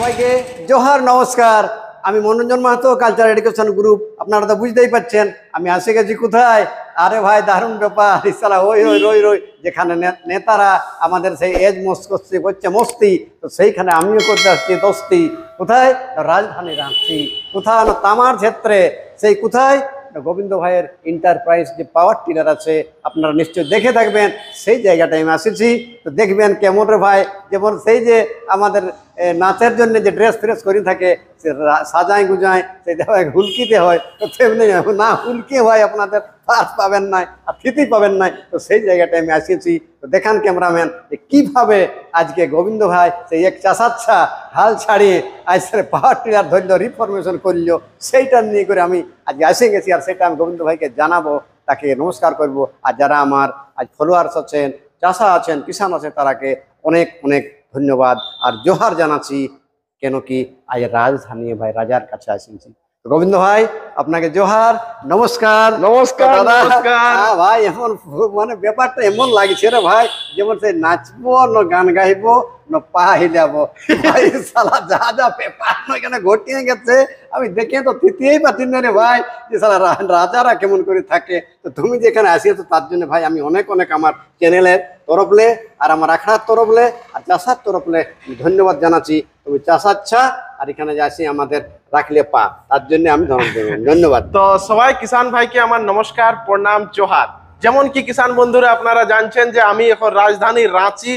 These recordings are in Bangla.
সবাইকে জোহার নমস্কার। আমি Manoranjan Mahato, culture education group. আপনারা তো বুঝতেই পারছেন আমি এসে গেছি কোথায়। আরে ভাই দারুণ ব্যাপার, ইসালা ওই রই রই রই যেখানে নেতারা আমাদের সেই এজ করছে মস্তি, তো সেইখানে আমিও করতে আসছি দোস্তি। কোথায়? রাজধানী রাঁচি। কোথায় না তামার ক্ষেত্রে। সেই কোথায়? গোবিন্দ ভাইয়ের এন্টারপ্রাইজ যে পাওয়ার টিলার আছে, আপনারা নিশ্চয়ই দেখে থাকবেন। সেই জায়গাটায় আমি আসেছি, তো দেখবেন কেমন রে ভাই। যেমন সেই যে আমাদের নাচের জন্য যে ড্রেস ফ্রেস করে থাকে, সে সাজায় গুজায়, সেটা হুলকিতে হয়, তো তেমনি না হুলকি হয় আপনাদের ফার্স পাবেন নাই আর ফিতি পাবেন নাই। তো সেই জায়গাটায় আমি আসিয়েছি। তো দেখান ক্যামেরাম্যান যে কীভাবে আজকে গোবিন্দ ভাই সেই এক চাষাচ্ছা হাল ছাড়িয়ে আজকে পাওয়ার টিলার ধরল রিফরমেশন করলো, সেইটা নিয়ে করে আমি আজকে এসে গেছি। আর সেটা আমি গোবিন্দ ভাইকে জানাবো, তাকে নমস্কার করব। আর যারা আমার আজ ফলোয়ার্স আছেন, চাষা আছেন, কিষান আছে, তারাকে অনেক অনেক ধন্যবাদ আর জোহার জানাচ্ছি। কেন কি আজ রাজধানী ভাই রাজার কাছে আসেছি। গোবিন্দ ভাই আপনাকে জোহার নমস্কার। নমস্কার ভাই এমন মানে ব্যাপারটা এমন লাগছে রে ভাই, যেমন সে নাচবো না গান গাইবো না পা হিলাবো। ভাই সালা যা যা ব্যাপার এখানে ঘটিয়ে গেছে আমি দেখে তো তৃতীয়ই পাচ্ছি না রে ভাই, যে সালা রাজারা কেমন করে থাকে। তো তুমি যেখানে আসিয়েছো তার জন্য ভাই আমি অনেক অনেক আমার চ্যানেলের তরফলে আর আমার আখড়ার তরফলে আর চাষার তরফলে ধন্যবাদ জানাচ্ছি। তুমি চাষাচ্ছা আর এখানে যে আসি আমাদের রাখলে পা, তার জন্য আমি ধন্যবাদ। তো সবাই কিষান ভাইকে আমার নমস্কার, প্রণাম, জোহার। যেমন কি কিষান বন্ধুরা আপনারা জানছেন যে আমি এখন রাজধানী রাঁচি,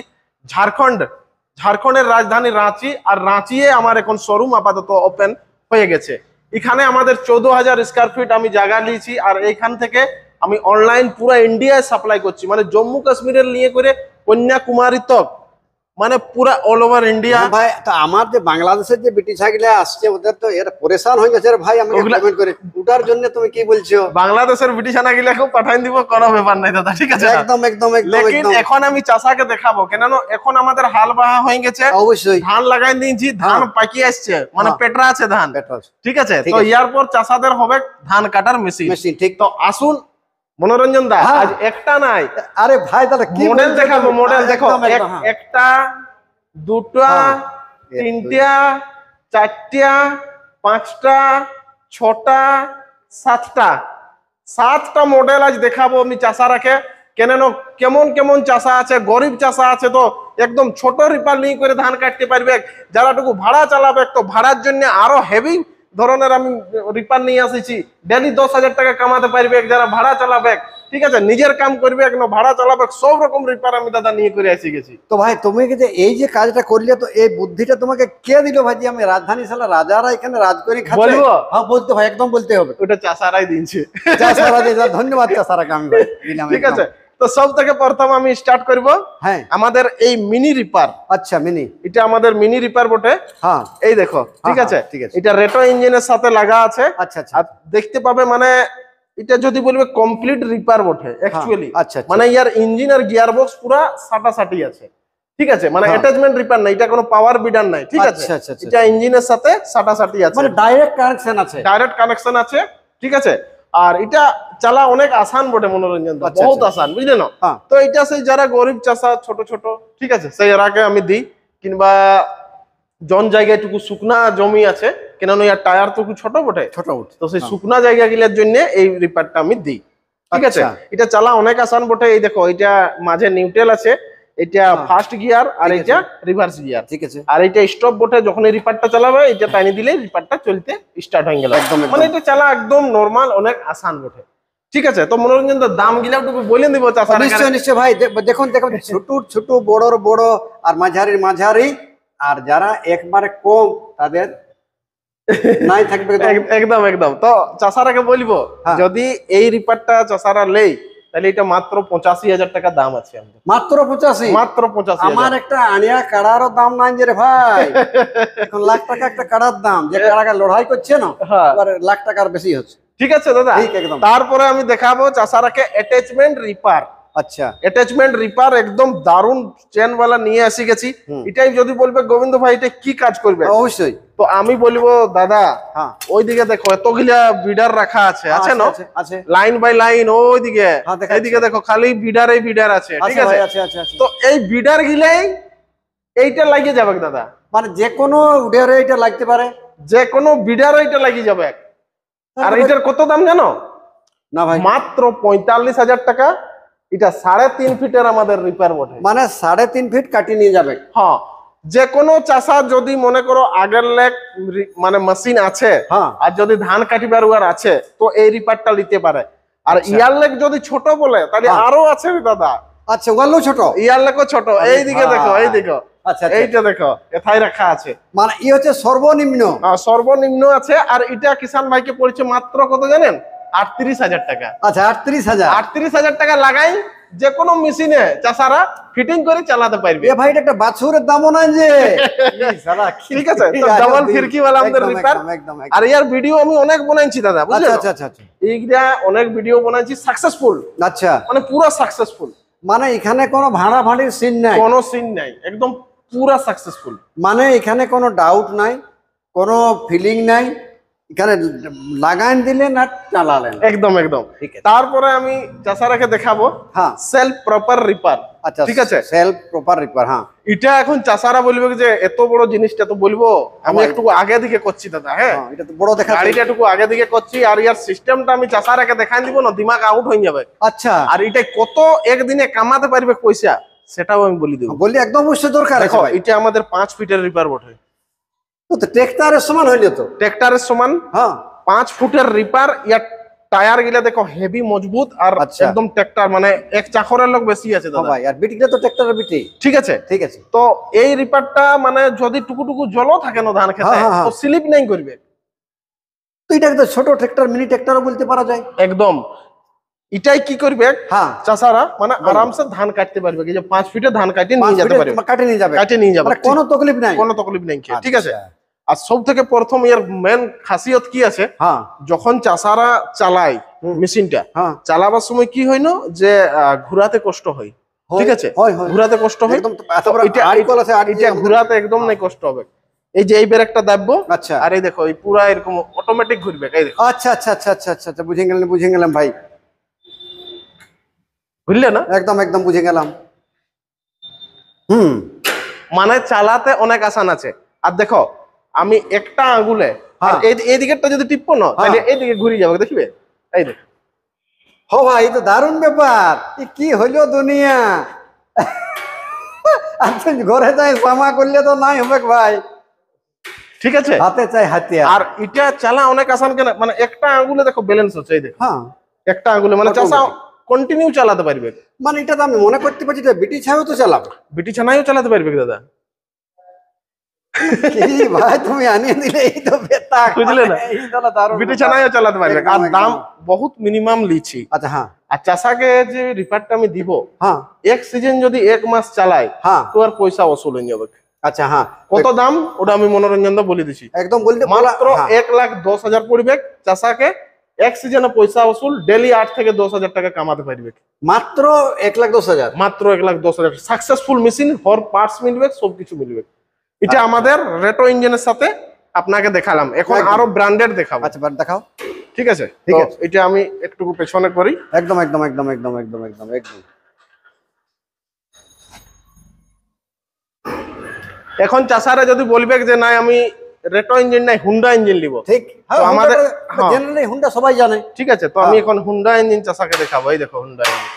ঝাড়খণ্ডের রাজধানী রাঁচি। আর রাঁচিয়ে আমার এখন শোরুম আপাতত ওপেন হয়ে গেছে। এখানে আমাদের 14,000 স্কোয়ার ফিট আমি জায়গা নিয়েছি। আর এইখান থেকে আমি অনলাইন পুরো ইন্ডিয়ায় সাপ্লাই করছি, মানে জম্মু কাশ্মীরের নিয়ে করে কন্যাকুমারী তক, মানে পুরা অল ওভার ইন্ডিয়া। ভাই তো আমার যে বাংলাদেশের যে ব্রিটিশ গুলা আসছে ওদের তো এর পরেশান হয়ে গেছে ভাই, আমাকে কমেন্ট করে ওটার জন্য তুমি কি বলছো? বাংলাদেশের ব্রিটিশ আনা গিলা খুব পাঠাই দিব, কোনো ব্যাপার নাই দাদা, ঠিক আছে? একদম একদম একদম। লেকিন এখন আমি চাষাকে দেখাবো, কেন এখন আমাদের হাল বাহা হয়ে গেছে, অবশ্যই ধান লাগাই দিয়েছি, ধান পাকি আসছে, মানে পেটরা আছে ধান, ঠিক আছে? তো ইয়ার পর চাষাদের হবে ধান কাটার মেশিন। ঠিক। তো আসুন মনোরঞ্জন দা, আজ একটা নাই, আরে ভাই দাদা কি মডেল দেখাবো। মডেল দেখো, একটা, দুটা, তিনটা, চারটা, পাঁচটা, ছটা, সাতটা মডেল আজ দেখাবো আমি চাষারাকে। কেমন কেমন চাষা আছে, গরিব চাষা আছে তো একদম ছোট রিপার নিয়ে করে ধান কাটতে পারবে। যারাটুকু ভাড়া চালাবে তো ভাড়ার জন্য আরো হেভি ধরনের আমি রিপার নিয়ে আসেছি। ডেলি 10,000 টাকা কামাতে পারবে যারা ভাড়া চালাবে, ঠিক আছে? নিজের কাম করবে না ভাড়া চালাবে, সব রকম রিপার আমি দাদা নিয়ে করে এসে গেছি। তো ভাই তুমি যে এই যে কাজটা করলে, তো এই বুদ্ধিটা তোমাকে কে দিল ভাই যে আমি রাজধানী সালা রাজারা এখানে রাজ করে খাচ্ছে? বলবো? হ্যাঁ বলতে ভাই, একদম বলতে হবে। ওটা চাষারাই দিয়েছে। চাষারা দিয়েছে, ধন্যবাদ চাষারাকে আমি ভাই দিলাম। ঠিক আছে, তো সব থেকে প্রথম আমি স্টার্ট করব। হ্যাঁ, আমাদের এই মিনি রিপার। আচ্ছা মিনি, এটা আমাদের মিনি রিপার বটে। হ্যাঁ এই দেখো, ঠিক আছে? এটা রেটো ইঞ্জিনের সাথে লাগা আছে। আচ্ছা আচ্ছা, দেখতে পাবে মানে এটা যদি বলবে কমপ্লিট রিপার বটে অ্যাকচুয়ালি। আচ্ছা, মানে ইয়ার ইঞ্জিন আর গিয়ার বক্স পুরা সাটাসাটি আছে, ঠিক আছে? মানে অ্যাটাচমেন্ট রিপার না, এটা কোনো পাওয়ার বিডার নাই, ঠিক আছে? এটা ইঞ্জিনের সাথে সাটাসাটি আছে, মানে ডাইরেক্ট কানেকশন আছে, ঠিক আছে? আর এটা চালা অনেক আসান বটে মনোরঞ্জন, বহুত আসান, বুঝলে না? তো এটা সেই যারা গরিব চাষা ছোট ছোট, ঠিক আছে, সেই এরাকে আমি দিই। কিংবা জন জায়গায় টুকু শুকনা জমি আছে, কেন ইয়ার টায়ার তো ছোট বটে, তো সেই শুকনা জায়গা গুলার জন্য এই রিপারটা আমি দিই, ঠিক আছে? এটা চালা অনেক আসান বটে। এই দেখো, এটা মাঝে নিউট্রাল আছে, এটা ফার্স্ট গিয়ার আর এটা রিভার্স গিয়ার, ঠিক আছে? আর এটা স্টপ বটে, যখন এই রিপারটা চালাবে এটা টানি দিলে রিপারটা চলতে স্টার্ট হয়ে গেল। মানে এটা চালা একদম নরমাল, অনেক আসান বটে, ঠিক আছে? তো মনোরঞ্জন দাম গিলা একটু বলে দিব চাষা। নিশ্চয় নিশ্চয় ভাই, দেখুন ছোট ছোট বড়র বড় আর মাঝারির মাঝারি, আর যারা একবারে কম তাদের নাই থাকবে। একদম একদম। তো চাষারাকে বলবো, যদি এই রিপারটা চাষারা লেই তাহলে এটা মাত্র 85,000 টাকা দাম আছে। মাত্র 85? মাত্র 85। আমার একটা আনিয়া কাড়ারও দাম নাই যে রে ভাই, এখন লাখ টাকা একটা কাড়ার দাম, যে কাড়াকে লড়াই করছে না লাখ টাকার বেশি হচ্ছে, ঠিক আছে দাদা? তারপরে আমি দেখাবো চাষারাকে অ্যাটাচমেন্ট রিপার। আচ্ছা, অ্যাটাচমেন্ট রিপার একদম দারুন চেন वाला নিয়ে আসি গেছি। এটাই যদি বলবে গোবিন্দ ভাই এটা কি কাজ করবে, অবশ্যই তো আমি বলবো দাদা, ওইদিকে দেখো এতগুলা বিডার রাখা আছে, আছে না? লাইন বাই লাইন, ওইদিকে এইদিকে দেখো খালি বিডার আছে, ঠিক আছে? তো এই বিডার গিলাই এইটা লাগিয়ে যাবে দাদা, মানে যে কোনো উডারে এটা লাগতে পারে, যে কোনো বিডারে এটা লাগি যাবে। আর এটার কত দাম জানো? না ভাই, মাত্র 45,000 টাকা। এটা 3.5 ফিটের আমাদের রিপার বটে, মানে 3.5 ফিট কাটিয়ে নিয়ে যাবে। হ্যাঁ, যে কোনো চাষা যদি মনে করো আগের লেগ মানে মেশিন আছে, হ্যাঁ, আর যদি ধান কাটিবার উয়ার আছে, তো এই রিপারটা নিতে পারে। আর ইয়ার লেগ যদি ছোট বলে তাহলে আরো আছে দাদা। আচ্ছা, ওগুলো ছোট, ইয়ার লেগও ছোট। এইদিকে দেখো, এই দেখো, আচ্ছা এইটা দেখো, এথায় রাখা আছে। মানে ই হচ্ছে সর্বনিম্ন, সর্বনিম্ন আছে। আর এটা কিষান ভাইকে পড়ছে মাত্র কত জানেন? 38,000 টাকা। আচ্ছা 38,000। 38,000 টাকা লাগাই যে কোনো মেশিনে চাষারা ফিটিং করে চালাতে পারবে। এ ভাই, এটা একটা বাছুরের দামও নাই যে। ঠিক আছে, তো ডাবল ফিরকিওয়ালা আমাদের রিপার। আর ইয়ার ভিডিও আমি অনেক বানাইছি দাদা, বুঝলেন? আচ্ছা আচ্ছা আচ্ছা, এইটা অনেক ভিডিও বানাইছি, সাকসেসফুল। আচ্ছা, মানে পুরো সাকসেসফুল, মানে এখানে কোনো ভাড়া ভাড়ির সিন নাই, কোনো সিন নাই, একদম পুরো সাকসেসফুল। মানে এখানে কোনো ডাউট নাই, কোনো ফিলিং নাই, এখানে লাগান দিলেন আর চালালেন, একদম একদম। ঠিক আছে। তারপরে আমি চাষারাকে দেখাবো হ্যাঁ, সেলফ প্রপার রিপার। আচ্ছা, ঠিক আছে, সেলফ প্রপার রিপার। হ্যাঁ, এটা এখন চাষারা বলবে যে এত বড় জিনিসটা, তো বলবো আমি একটু আগে দিকে করছি দাদা। হ্যাঁ, এটা তো বড় দেখা, গাড়িটা একটু আগে দিকে করছি। আর ইয়ার সিস্টেমটা আমি চাষারাকে দেখাই দিব না, দিমাগ আউট হয়ে যাবে। আচ্ছা, আর এটা কত একদিনে কামাতে পারবে পয়সা, সেটাও আমি বলি দেব। বলি একদম অবশ্যই দরকার আছে দেখো, ভাই। এটা আমাদের 5 ফিটের রিপার বটে। তো ট্রাক্টরের সমান হইলো তো। ট্রাক্টরের সমান, হ্যাঁ, 5 ফুটের রিপার। ইয়ার টায়ার গিলা দেখো হেভি মজবুত, আর একদম ট্রাক্টর মানে এক চাকরের লোক বেশি আছে দাদা। ভাই, আর বিটিটা তো ট্রাক্টরের বিটি। ঠিক আছে, ঠিক আছে। তো এই রিপারটা মানে যদি টুকু জলও থাকে না ধান খেতে, তো স্লিপ নাই করবে। তো এটাকে তো ছোট ট্রাক্টর, মিনি ট্রাক্টরও বলতে পারা যায়। একদম। এটাই কি করবে হ্যাঁ, চাষারা মানে আরামসে ধান কাটতে পারবে। যে 5 ফিটে ধান কাটে নিয়ে যেতে পারবে, কাটে নিয়ে যাবে, কাটে নিয়ে যাবে, মানে কোনো তকলিফ নাই, কোনো তকলিফ নাই। ঠিক আছে। আর সব থেকে প্রথম এর মেন খাসিয়ত কি আছে? হ্যাঁ, যখন চাষারা চালায় মেশিনটা, চালাবার সময় কি হয় না যে ঘুরাতে কষ্ট হয়। ঠিক আছে, ঘুরাতে কষ্ট হয়। এটা ঘুরাতে একদম নাই কষ্ট হবে। এই যে এই ব্রেকটা দাববো, আচ্ছা, আর এই দেখো এই পুরা এরকম অটোমেটিক ঘুরবে। এই দেখো, আচ্ছা আচ্ছা আচ্ছা আচ্ছা আচ্ছা, বুঝে গেলাম ভাই, বুঝলে না? একদম একদম বুঝে গেলাম। মানে চালাতে অনেক আসান আছে। আর দেখো, আমি একটা আঙ্গুলে এই দিকেরটা যদি টিপবো না, তাহলে এইদিকে ঘুরে যাবে, দেখবে? এই দেখো। হো ভাই, এই তো দারুণ ব্যাপার। কি হইলো দুনিয়া। আচ্ছা, ঘরে যাই জামা করলে তো নাই হবে ভাই। ঠিক আছে, হাতে চাই হাতিয়ার। আর এটা চালা অনেক আসান কেন, মানে একটা আঙ্গুলে দেখো ব্যালেন্স হচ্ছে। এই দেখো, হ্যাঁ, একটা আঙ্গুলে মানে চাষা কন্টিনিউ চালাতে পারবে। মানে এটা তো আমি মনে করতে পারছি যে বিটি ছাও তো চালাবে, বিটি ছানাইও চালাতে পারবে দাদা। কি ভাই তুমি আনিয়ে দিলে, এই তো বেতা, বুঝলে না? বিটি ছানাইও চালাতে পারবে। আর দাম বহুত মিনিমাম লিছি। আচ্ছা, হ্যাঁ। আর চাষাকে যে রিপারটা আমি দিব, হ্যাঁ, এক সিজন যদি 1 মাস চালায়, তো আর পয়সা ওসুল হয়ে যাবে। আচ্ছা, হ্যাঁ। কত দাম ওটা আমি মনোরঞ্জন দা বলে দিছি, একদম বলতে মাত্র 1,10,000 পড়বে। চাষাকে এক সিজনে পয়সা ওসুল, ডেলি 8 থেকে 10,000 টাকা কামাতে পারবে। মাত্র 1,10,000, মাত্র 1,10,000। সাকসেসফুল মেশিন, ফর পার্টস মিলবে, সবকিছু মিলবে। এটা আমাদের রেটো ইঞ্জিনের সাথে আপনাকে দেখালাম। এখন আরো ব্র্যান্ডেড দেখাবো। আচ্ছা, দেখাও। ঠিক আছে, এটা আমি একটু পেছনে করি। একদম একদম একদম একদম একদম একদম একদম। এখন চাষারা যদি বলবে যে না আমি রেটো ইঞ্জিন নাই হুন্ডা ইঞ্জিন নিব, ঠিক, আমাদের জেনারেলি হুন্ডা সবাই জানে। ঠিক আছে, তো আমি এখন হুন্ডা ইঞ্জিন চাষাকে দেখাবো। এই দেখো হুন্ডা ইঞ্জিন,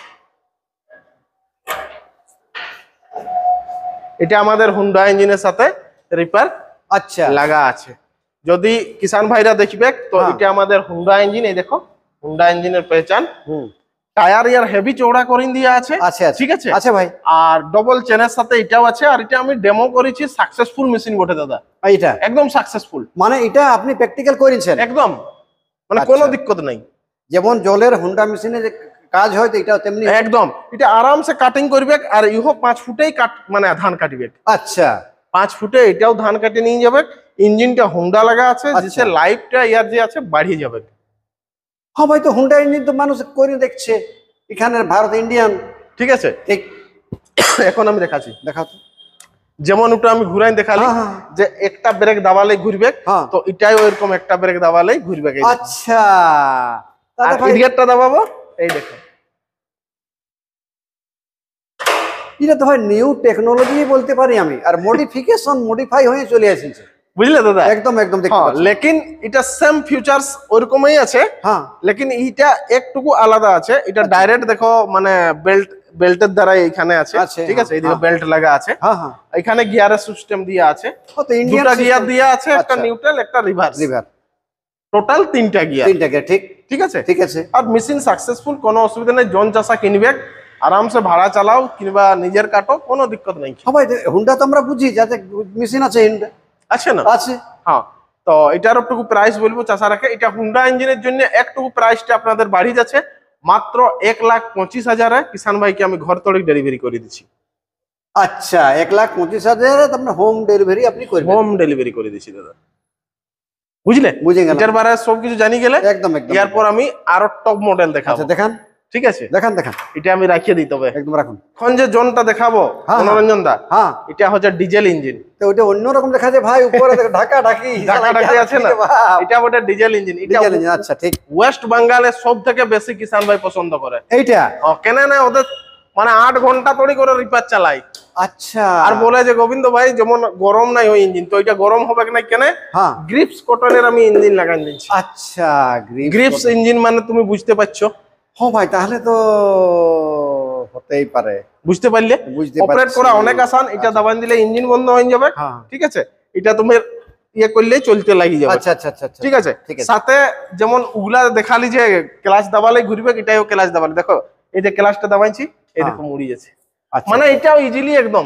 এটা আমাদের হুন্ডা ইঞ্জিনের সাথে রিপার আচ্ছা লাগা আছে। যদি কিষান ভাইরা দেখবে তো এটা আমাদের হুন্ডা ইঞ্জিন। এই দেখো হুন্ডা ইঞ্জিনের পেহচান। টায়ার ইয়ার হেভি চৌড়া করে দিয়া আছে। ঠিক আছে, আচ্ছা ভাই। আর ডবল চেনের সাথে এটাও আছে। আর এটা আমি ডেমো করেছি, সাকসেসফুল মেশিন বটে দাদা। এটা একদম সাকসেসফুল, মানে এটা আপনি প্র্যাকটিক্যাল করেছেন একদম, মানে কোনো দিক্কত নাই। যেমন জলের হুন্ডা মেশিনে যে কাজ হয়, তো এটাও তেমনি একদম। এটা আরামসে কাটিং করবে। আর ইহো 5 ফুটেই মানে ধান কাটবে। আচ্ছা, 5 ফুটে এটাও ধান কাটে নিয়ে যাবে। ইঞ্জিনটা হুন্ডা লাগা আছে, যে লাইফটা ইয়ার যে আছে বাড়িয়ে যাবে। হ্যাঁ ভাই, তো হুন্ডা ইঞ্জিন তো মানুষ করে দেখছে এখানের, ভারত ইন্ডিয়ান। ঠিক আছে, এখন আমি দেখাচ্ছি, দেখাও তো। যেমন ওটা আমি ঘুরাই দেখালি যে একটা ব্রেক দাবালেই ঘুরবে, তো এটাই ওইরকম একটা ব্রেক দাবালেই ঘুরবে। আচ্ছা, আর ইন্ডিকেটরটা দাবাবো, এই দেখো এটা তো ভাই নিউ টেকনোলজি বলতে পারি আমি, আর মডিফিকেশন মডিফাই হয়ে চলে এসেছে, বুঝলে দাদা? একদম একদম দেখতে পাচ্ছি। লেকিন এটা সেম ফিচারস ওরকমই আছে, হ্যাঁ, লেকিন এইটা একটুকু আলাদা আছে। এটা ডাইরেক্ট দেখো মানে বেল্টের দ্বারা এখানে আছে, ঠিক আছে? এইদিকে বেল্ট লাগা আছে, হ্যাঁ হ্যাঁ, এখানে গিয়ারের সিস্টেম দিয়া আছে, দুটা গিয়ার দিয়া আছে, একটা নিউট্রাল একটা রিভার্স, টোটাল তিনটা গিয়ার, ঠিক ঠিক আছে? ঠিক আছে। আর মেশিন সাকসেসফুল, কোনো অসুবিধা নেই। জন চাষা কিনবে আরামসে ভাড়া চালাও কিংবা নিজের কাটো, কোনো দিক্কত নেই। ভাই হুন্ডা তো আমরা বুঝি যাতে মেশিন আছে, আছে না? আছে। হ্যাঁ, তো এটার একটু প্রাইস বলবো চাষা রাখে। এটা হুন্ডা ইঞ্জিনের জন্য একটু প্রাইসটা আপনাদের বাড়ি যাচ্ছে, মাত্র 1,25,000 কিষান ভাইকে আমি ঘর তড়ি ডেলিভারি করে দিচ্ছি। আচ্ছা, 1,25,000 আপনার হোম ডেলিভারি আপনি করবেন? হোম ডেলিভারি করে দিচ্ছি দাদা, বুঝলে? বুঝে গেলাম, এটার বারে সবকিছু জানি গেলে একদম একদম। এরপর আমি আরো টপ মডেল দেখাবো। দেখান, ঠিক আছে? দেখান দেখান, এটা আমি রাখিয়ে দিই, তবে একদম রাখুন। এখন যে জনটা দেখাবো মনোরঞ্জন দা, হ্যাঁ, এটা হচ্ছে ডিজেল ইঞ্জিন। তো ওটা অন্যরকম দেখা যায় ভাই, উপরে ঢাকা ঢাকি আছে না, এটা ওটা ডিজেল ইঞ্জিন। এটা আচ্ছা, ঠিক। ওয়েস্ট বেঙ্গলে সব থেকে বেশি কিষান ভাই পছন্দ করে এইটা। কেন না, ওদের মানে 8 ঘন্টা তৈরি করে রিপার চালাই। আচ্ছা, আর বলে যে গোবিন্দ ভাই যেমন গরম নাই ওই ইঞ্জিন, তো এটা গরম হবে না কেন? গ্রিপস কটনের আমি ইঞ্জিন লাগাই দিচ্ছি। আচ্ছা, গ্রিপস ইঞ্জিন মানে তুমি বুঝতে পারছো? হ্যাঁ ভাই, তাহলে তো হতেই পারে। বুঝতে পারলে? অপারেট করা অনেক আসান। এটা দাবান দিলে ইঞ্জিন বন্ধ হয়ে যাবে, ঠিক আছে? এটা তুমি ইয়ে করলেই চলতে লাগি যাবে। আচ্ছা আচ্ছা আচ্ছা, ঠিক আছে? সাথে যেমন উগলা দেখালি যে ক্লাচ দাবালে ঘুরবে, এটাও ক্লাচ দাবালে। দেখো এই যে ক্লাচটা দাবাইছি, এই দেখো মুড়ি যাচ্ছে, মানে এটাও ইজিলি একদম।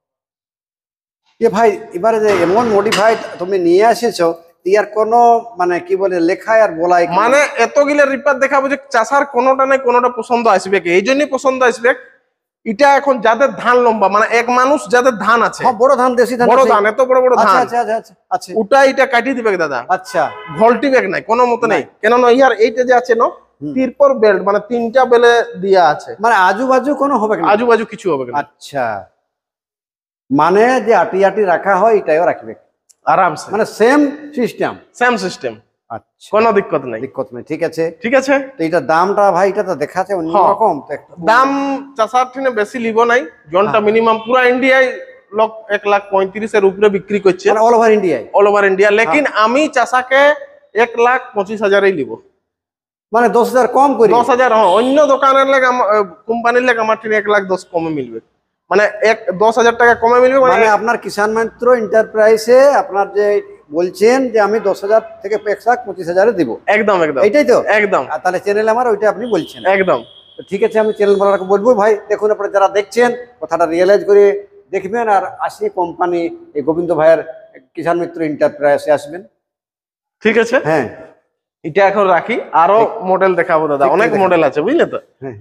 ভাই এবারে যে এমন মডিফাইড তুমি নিয়ে এসেছো, ইয়ার কোনো মানে কি বলে লেখায় আর বলাই, মানে এতগুলো রিপার দেখাবো যে চাষার কোনোটা নাই কোনোটা পছন্দ আসবে, এই জন্যই পছন্দ আসবে। এটা এখন যাদের ধান লম্বা, মানে এক মানুষ যাদের ধান আছে, বড় ধান, দেশি ধান, বড় ধান, এত বড় বড় ধান, আচ্ছা আচ্ছা আচ্ছা আচ্ছা, ওটা এটা কাটিয়ে দিবে দাদা। আচ্ছা, ভল্টি ব্যাগ নাই কোনো মতে নেই, কেননা ইয়ার এইটা যে আছে না তিরপর বেল্ট, মানে 3টা বেলে দিয়া আছে, মানে আজুবাজু কোনো হবে না, আজুবাজু কিছু হবে না। আচ্ছা, মানে যে আটি আটি রাখা হয় এটাও রাখবে আরামসে, মানে সেম সিস্টেম, সেম সিস্টেম, আচ্ছা, কোনো দিক্কত নাই, দিক্কত নেই। ঠিক আছে, ঠিক আছে। তো এটা দামটা ভাই, এটা তো দেখাচ্ছে অন্যরকম দাম। চাষার ঠিনে বেশি লিব নাই, জনটা মিনিমাম পুরা ইন্ডিয়ায় 1,35,000 উপরে বিক্রি করছে, মানে অল ওভার ইন্ডিয়ায়, অল ওভার ইন্ডিয়া। লেকিন আমি চাষাকে 1,25,000 লিব, মানে 10,000 কম করি। 10,000, অন্য দোকানের লেগে কোম্পানির লেগে আমার ঠিনে 1,10,000 কমে মিলবে, মানে 10,000 টাকা কমে মিলবে। মানে আপনার কিষান মিত্র এন্টারপ্রাইজে আপনার যে বলছেন যে আমি 10,000 থেকে 1,25,000 দিব, একদম একদম, এটাই তো একদম। একদম, তাহলে চ্যানেল আমার ওইটা আপনি বলছেন একদম ঠিক আছে। আমি চ্যানেল বলারকে বলবো ভাই, দেখুন আপনারা যারা দেখছেন কথাটা রিয়েলাইজ করে দেখবেন, আর আসি কোম্পানি এই গোবিন্দ ভাইয়ের কিষান মিত্র এন্টারপ্রাইজে আসবেন। ঠিক আছে, হ্যাঁ, এটা এখন রাখি, আরো মডেল দেখাবো দাদা, অনেক মডেল আছে, বুঝলে তো? হ্যাঁ,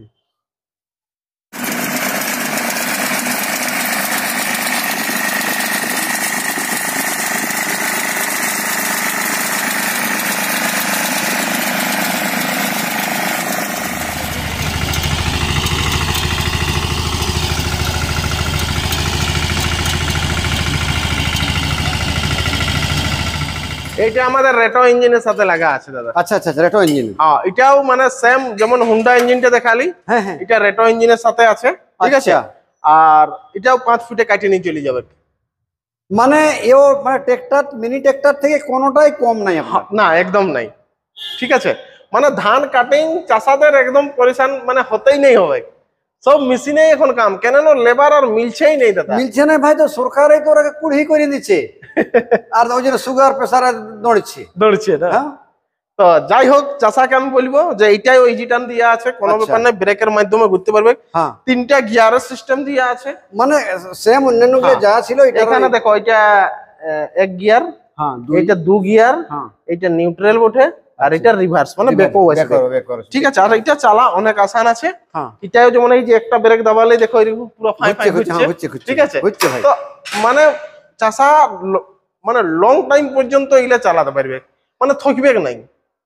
এটা আমাদের রেটো ইঞ্জিনের সাথে লাগা আছে দাদা। আচ্ছা আচ্ছা, রেটো ইঞ্জিন। হ্যাঁ, এটাও মানে সেম যেমন হুন্ডা ইঞ্জিনটা দেখালি, হ্যাঁ হ্যাঁ, এটা রেটো ইঞ্জিনের সাথে আছে, ঠিক আছে? আর এটাও 5 ফিটে কাটিয়ে নিয়ে চলে যাবে, মানে এও মানে ট্রাক্টর, মিনি ট্রাক্টর থেকে কোনোটাই কম নাই আপনার? না, একদম নাই, ঠিক আছে? মানে ধান কাটিং চাষাদের একদম পরেশান মানে হতেই নেই হবে, সব মেশিনে এখন কাম, কেন লেবার আর মিলছেই নেই দাদা। মিলছে না ভাই, তো সরকারই তো ওরাকে কুড়ি করে দিচ্ছে, আর ওই জন্য সুগার প্রেসারে দৌড়ছে না। তো যাই হোক, চাষাকে আমি বলবো যে এইটাই ওই জিটান দিয়া আছে, কোনো ব্যাপার নাই, ব্রেকের মাধ্যমে ঘুরতে পারবে, 3টা গিয়ারের সিস্টেম দিয়া আছে, মানে সেম অন্যান্য যা ছিল। এখানে দেখো, এটা 1 গিয়ার, এটা 2 গিয়ার, এটা নিউট্রাল বটে, আর এটা রিভার্স মানে ব্যাকও আছে, ঠিক আছে? আর এটা চালা অনেক আসান আছে, এটাও যেমন এই যে একটা ব্রেক দাবালে দেখো এরকম পুরো ফাই ফাই ঘুরছে, ঠিক আছে? তো মানে চাষা মানে লং টাইম পর্যন্ত এগুলা চালাতে পারবে, মানে থকবে নাই,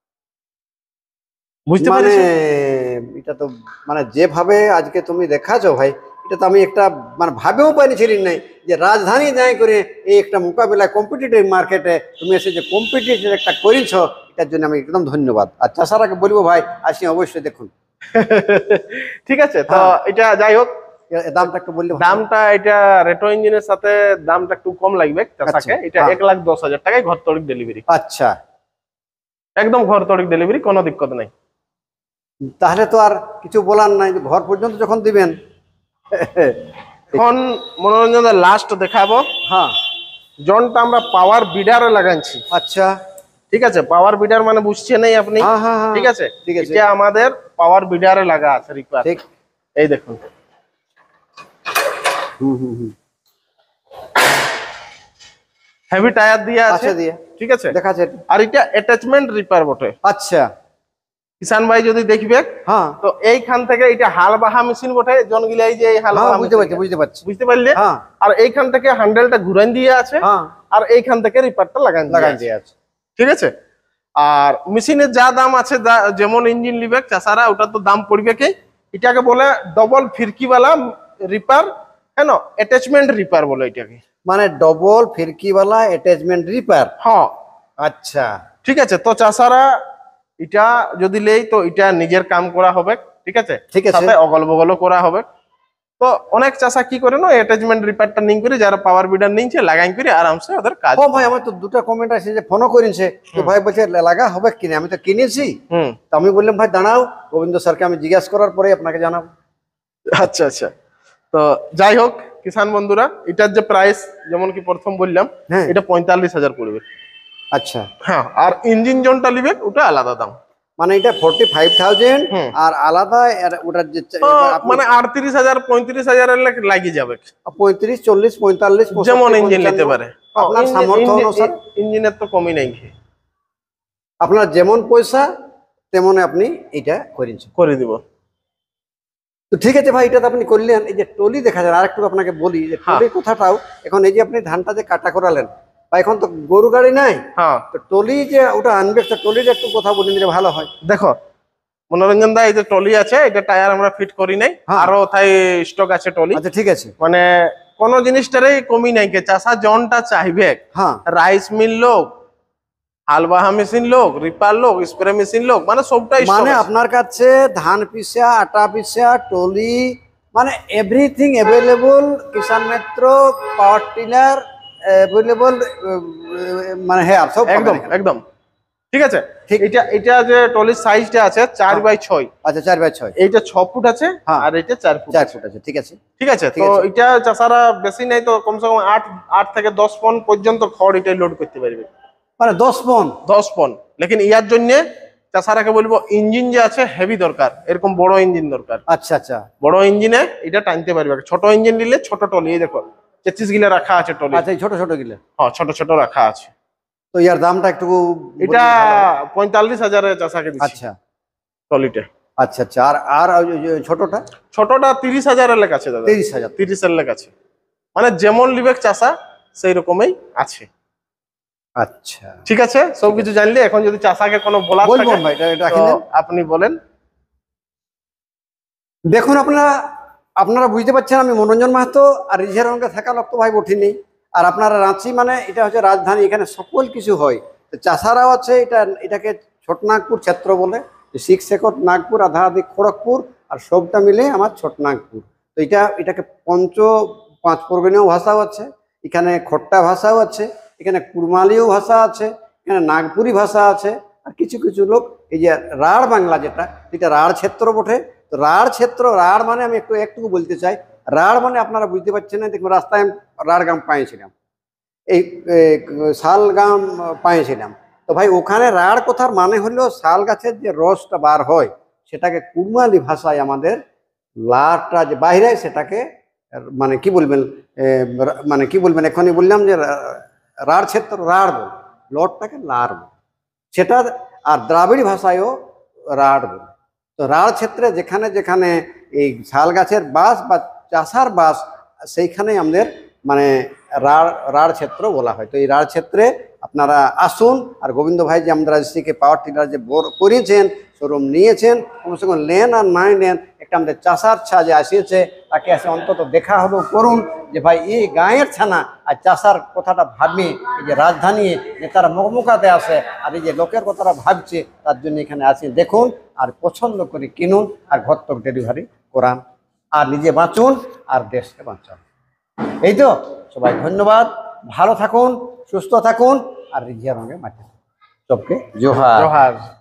বুঝতে পারছিস? এটা তো মানে যেভাবে আজকে তুমি দেখাছো ভাই, এটা তো আমি একটা মানে ভাবেও পাইছিলি নাই যে রাজধানী যাই করে এই একটা মোকাবিলা কম্পিটিটিভ মার্কেটে তুমি এসে যে কম্পিটিটিভ একটা করেছ, এটার জন্য আমি একদম ধন্যবাদ। আর চাষারাকে বলবো ভাই আসি অবশ্যই দেখুন। ঠিক আছে, তো এটা যাই হোক, দামটা একটু বললে দামটা এটা রেটো ইঞ্জিনের সাথে দামটা একটু কম লাগবে চাষাকে। এটা 1,10,000 টাকায় ঘর তড়িৎ ডেলিভারি। আচ্ছা, একদম ঘর তড়িৎ ডেলিভারি, কোনো দিক্কত নাই। তাহলে তো আর কিছু বলার নাই, ঘর পর্যন্ত যখন দিবেন। এখন মনোরঞ্জন লাস্ট দেখাবো। হ্যাঁ, জনটা আমরা পাওয়ার বিডারে লাগাচ্ছি। আচ্ছা, ঠিক আছে, পাওয়ার বিডার মানে বুঝছেন নাই আপনি? ঠিক আছে, ঠিক আছে, এটা আমাদের পাওয়ার বিডারে লাগা আছে রিপার। ঠিক, এই দেখুন। হেভি টায়ার দিয়ে আছে, ঠিক আছে, দেখাচ্ছে। আর এটা অ্যাটাচমেন্ট রিপার বটে। আচ্ছা, কিষান ভাই যদি দেখবে, হ্যাঁ, তো এইখান থেকে এটা হাল বাহা মেশিন বটে। জন গিলাই যে এই হাল বাহা, বুঝতে পারলে? আর এইখান থেকে হ্যান্ডেলটা ঘুরান দিয়ে আছে, আর এইখান থেকে রিপারটা লাগান দিয়ে আছে, ঠিক আছে। আর মেশিনের যা দাম আছে, যেমন ইঞ্জিন লিবে চাষারা, ওটা তো দাম পড়বে কি। এটাকে বলে ডবল ফিরকিওয়ালা রিপার, হ্যাঁ, অ্যাটাচমেন্ট রিপার বলে এটাকে। মানে ডবল ফিরকিওয়ালা অ্যাটাচমেন্ট রিপার। হ্যাঁ, আচ্ছা, ঠিক আছে। তো চাষারা এটা যদি লেই, তো এটা নিজের কাম করা হবে, ঠিক আছে, সাথে অগল বগলও করা হবে। তো অনেক চাষা কি করে না, অ্যাটাচমেন্ট রিপারটা নিং করে, যারা পাওয়ার বিডার নিচ্ছে লাগাই করে আরামসে ওদের কাজ। ও ভাই, আমার তো দুটো কমেন্ট আছে যে ফোনও করেছে, তো ভাই বলছে লাগা হবে কিনা, আমি তো কিনেছি। তো আমি বললাম ভাই দাঁড়াও, গোবিন্দ স্যারকে আমি জিজ্ঞাসা করার পরে আপনাকে জানাবো। আচ্ছা আচ্ছা, তো যাই হোক কিষান বন্ধুরা, এটার যে প্রাইস যেমন কি প্রথম বললাম, এটা 45,000 পড়বে। আচ্ছা, হ্যাঁ, আর ইঞ্জিন জনটা নিবে ওটা আলাদা দাম। মানে এটা 45,000, আর আলাদা ওটার যে মানে 38,000 35,000 লাগিয়ে যাবে। 35, 40, 45 যেমন ইঞ্জিন নিতে পারে, আপনার সামর্থ্য অনুসারে। ইঞ্জিনের তো কমই নাই, আপনার যেমন পয়সা তেমন আপনি এটা করে দিব। তো ঠিক আছে ভাই, এটা তো আপনি করলেন। এই যে টলি দেখা যায়, আরেকটু আপনাকে বলি যে টলির কথাটাও, এখন এই যে আপনি ধানটা যে কাটা করালেন, বা এখন তো গরু গাড়ি নাই, তো টলি যে ওটা আনবে, টলির একটু কথা বলে নিলে ভালো হয়। দেখো মনোরঞ্জন দা, এই যে টলি আছে, এটা টায়ার আমরা ফিট করি নাই, আরো তাই স্টক আছে টলি। আচ্ছা, ঠিক আছে, মানে কোন জিনিসটারই কমি নাই। কে চাষা জনটা চাইবে, রাইস মিল লোক, হালবাহা মেশিন লোক, রিপার লোক, স্প্রে মেশিন লোক, মানে সবটাই। মানে আপনার কাছে ধান পিসা, আটা পিসা, টলি, মানে everything available. Kisan Mitra power tiller available, মানে হ্যাঁ, সব একদম একদম ঠিক আছে। এটা যে টলির সাইজটা আছে 4x6। আচ্ছা, 4x6, এইটা 6 ফুট আছে, আর এটা 4 ফুট আছে। ঠিক আছে, ঠিক আছে। তো এটা চাষারা বেশি নাই তো কমসে কম 8 থেকে 10 পন পর্যন্ত খড় এটা লোড করতে পারবে। মানে 10 পন। লেকিন ইয়ার জন্য চাষারাকে বলবো, ইঞ্জিন যে আছে হেভি দরকার, এরকম বড় ইঞ্জিন দরকার। আচ্ছা আচ্ছা, বড় ইঞ্জিনে এটা টানতে পারবে। ছোট ইঞ্জিন নিলে ছোট টলি, এই দেখো 33 গিলা রাখা আছে টলি। আচ্ছা, ছোট ছোট গিলা, হ্যাঁ, ছোট ছোট রাখা আছে। তো ইয়ার দামটা একটু, এটা 45,000 চাষাকে দিচ্ছি। আচ্ছা, টলিটা। আচ্ছা আচ্ছা, আর ছোটটা? ছোটটা 30,000 এর লেখা আছে দাদা। 30 এর লেখা আছে। মানে যেমন লিবেক চাষা সেই রকমই আছে। আচ্ছা, ঠিক আছে, সবকিছু জানলে। এখন যদি চাষাকে কোনো বলার থাকে, আপনি বলেন। দেখুন, আপনারা বুঝতে পারছেন, আমি মনোরঞ্জন মাহাতো, আর রিঝারঙ্গে থাকা লোক তো ভাই বঠিনি। আর আপনারা রাঁচি মানে এটা হচ্ছে রাজধানী, এখানে সকল কিছু হয়। তো চাষারাও আছে, এটাকে ছোটনাগপুর ক্ষেত্র বলে। 6 একর নাগপুর, আধা আধি খড়গপুর, আর সবটা মিলে আমার ছোটনাগপুর। তো এটাকে পাঁচ পরগনীয় ভাষাও আছে, এখানে খট্টা ভাষাও আছে, এখানে কুরমালীয় ভাষা আছে, এখানে নাগপুরি ভাষা আছে, আর কিছু কিছু লোক এই যে রাঢ় বাংলা, এটা রাঢ় ক্ষেত্র বটে। তো রাঢ় ক্ষেত্র, রাঢ় মানে আমি একটু বলতে চাই, রাঢ় মানে আপনারা বুঝতে পারছেন না। দেখুন, রাস্তায় আমি রাঢ় গ্রাম পাইছিলাম, এই শাল গ্রাম পাইছিলাম। তো ভাই, ওখানে রাঢ় কথার মানে হলো শাল গাছের যে রসটা বার হয়, সেটাকে কুরমালি ভাষায় আমাদের লাড়টা যে বাইরে, সেটাকে মানে কি বলবেন, এখনই বললাম যে রাঢ় ক্ষেত্র রাঢ় বল, লটটাকে লাড় বল সেটা। আর দ্রাবিড় ভাষায়ও রাঢ় বল। তো রাঢ় ক্ষেত্রে যেখানে যেখানে এই শাল গাছের বাস বা চাষার বাস, সেইখানেই আমাদের মানে রাঢ় ক্ষেত্র বলা হয়। তো এই রাঢ় ক্ষেত্রে আপনারা আসুন। আর গোবিন্দ ভাই যে আমাদের রাজশ্রীকে পাওয়ার টিলার যে করিয়েছেন, শোরুম নিয়েছেন, কমসে কম নেন আর নাই নেন, একটা আমাদের চাষার ছা যে আসিয়েছে, তাকে এসে অন্তত দেখা হলো করুন যে ভাই এই গাঁয়ের ছানা আর চাষার কথাটা ভাবি, এই যে রাজধানী নেতারা মুখমুখাতে আসে, আর এই যে লোকের কথাটা ভাবছে, তার জন্য এখানে আসি। দেখুন আর পছন্দ করে কিনুন, আর ঘর তক ডেলিভারি করান। আর নিজে বাঁচুন আর দেশকে বাঁচান। এই তো, সবাই ধন্যবাদ, ভালো থাকুন, সুস্থ থাকুন আর রিজিয়া রঙে মাটি সবকে জোহার। জোহার।